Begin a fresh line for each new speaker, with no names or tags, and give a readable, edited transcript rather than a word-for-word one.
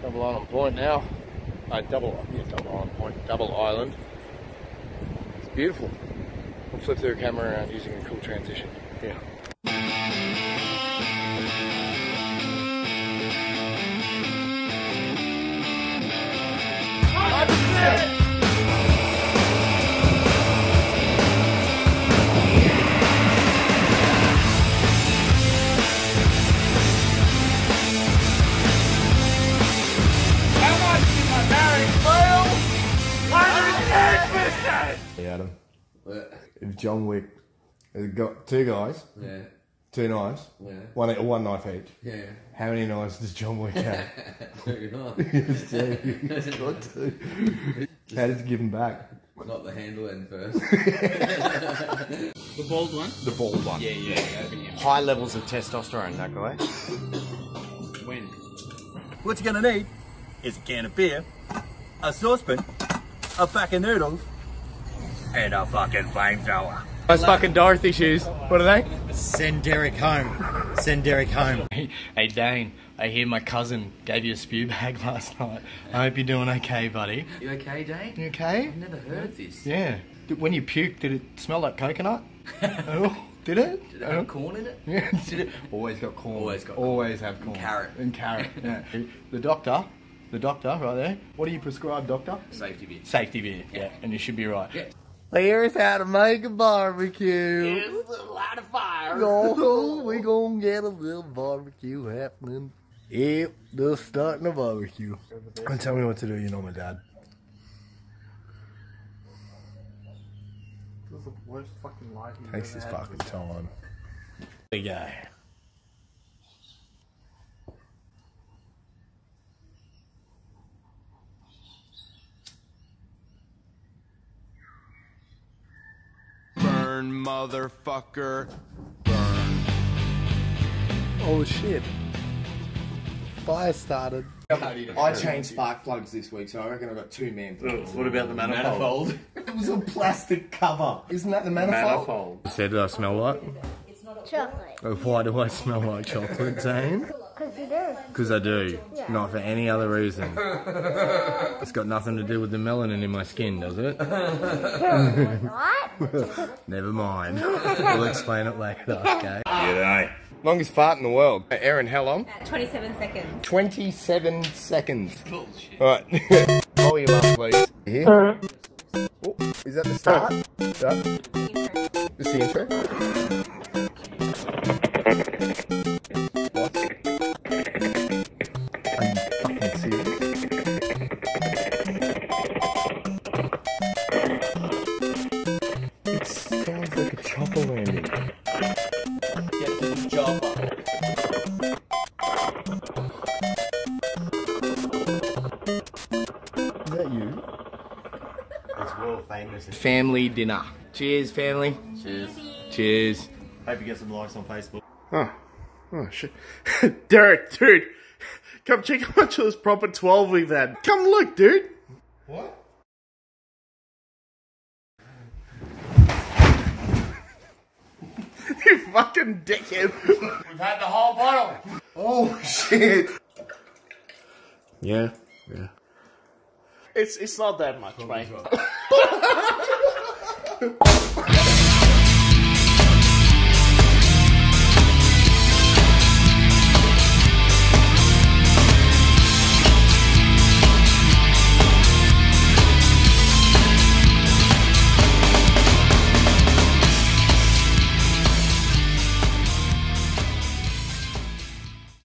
Double Island Point now. Double Island Point, Double Island. It's beautiful. We'll flip the camera around using a cool transition. Yeah. Hey Adam, if John Wick has got 2 guys, 2 knives, one knife each, how many knives does John Wick have?
2 knives.
He's got 2. How does he give them back?
Not the handle end first.
The bald one?
The bald one.
Yeah.
High levels of testosterone, that guy.
When?
What you're gonna need is a can of beer, a saucepan, a pack of noodles, and a fucking flamethrower.
Those fucking Dorothy shoes. What are they?
Send Derek home. Send Derek home.
Hey Dane, I hear my cousin gave you a spew bag last night. I hope you're doing okay, buddy.
You okay, Dane?
You okay?
I've never heard of this.
Yeah. When you puked, did it smell like coconut? Oh, did it?
Did it have corn in it?
Yeah, did it? Always got corn.
Always got corn.
Always have corn.
Carrot.
And carrot, yeah. The doctor right there. What do you prescribe, doctor?
Safety beer.
Safety beer, yeah. And you should be right.
Yeah.
Here's how to make a barbecue.
Here's a light of fire.
Oh, we gonna get a little barbecue happening. Yep, just starting a barbecue. And tell me what to do, you know my dad.
This is the worst fucking light you've
Takes
ever
his
had.
fucking time. There you go.
Burn, motherfucker. Burn.
Oh shit. Fire started.
I changed spark plugs this week, so I reckon I've got 2 man plugs.
What about the manifold?
It was a plastic cover. Isn't that the manifold?
Said I smell like?
Chocolate.
Why do I smell like chocolate, Zane?
Because you do.
Because I do.
Yeah.
Not for any other reason. It's got nothing to do with the melanin in my skin, does it?
What?
Never mind. We'll explain it later, okay? G'day. Longest fart in the world. Erin, how long?
27 seconds.
27 seconds.
Bullshit.
Right. Volume up, please. Here. Oh, is that the start? Start. Just the intro. What? Are you fucking serious? It sounds like a chopper landing.
Get to the chopper.
Is that you?
It's world famous.
Family dinner. Cheers, family.
Cheers.
Cheers.
Hope you get some likes on Facebook.
Oh shit. Derek, dude. Come check how much of this proper 12 we've had. Come look, dude.
What?
You fucking dickhead.
We've had the whole bottle.
Oh shit.
Yeah, yeah.
It's not that much, mate.